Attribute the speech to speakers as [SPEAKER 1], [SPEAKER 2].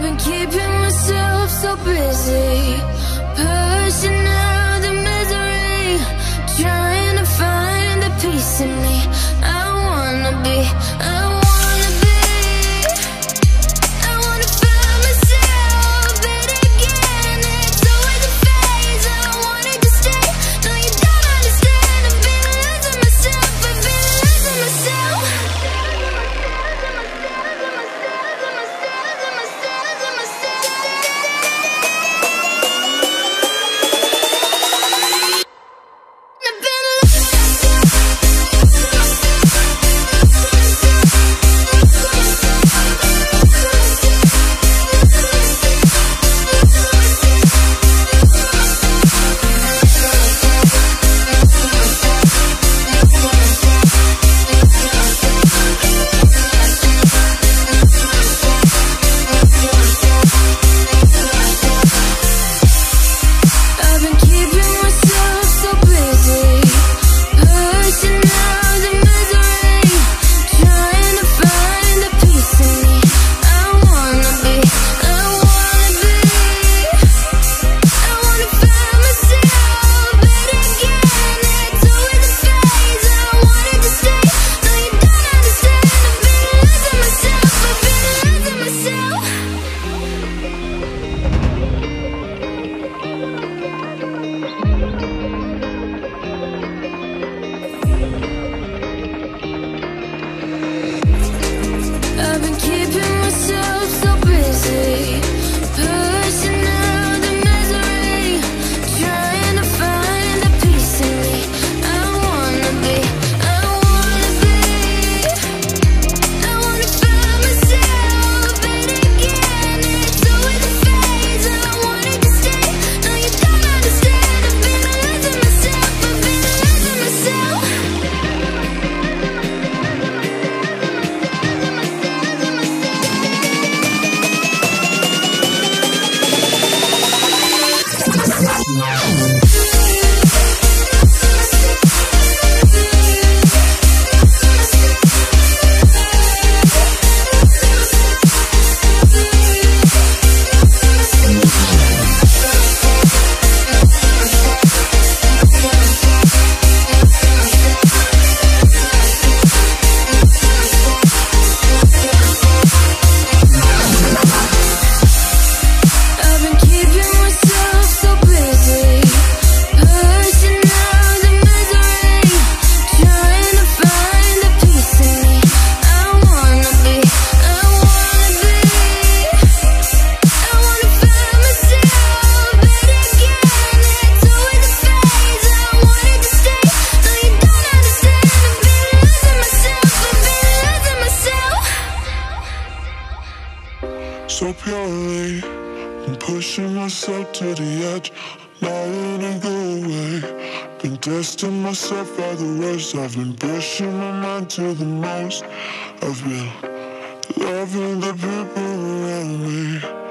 [SPEAKER 1] been keeping myself so busy, pushing out the misery, trying to find the peace in me. I wanna be, I wanna be, I wanna find myself, but again it's always a phase. I wanted to stay, no you don't understand. I've been losing myself, I've been losing myself. I've been keeping myself so busy, pushing out the misery, trying to find the peace in me. I wanna be, I wanna be, I wanna find myself, but again it's always a phase. I wanted to stay, no you don't understand. I've been losing myself, I've been losing myself. I've been keeping myself so busy, pushing out the misery, trying to find the peace in me. I wanna be, I wanna be, I wanna find myself, but again it's always a phase. I wanted to stay, no you don't understand. I've been losing myself, I've been losing myself.
[SPEAKER 2] So purely, I'm pushing myself to the edge, not in a good way. Been testing myself by the worst. I've been pushing my mind to the most. I've been loving the people around me.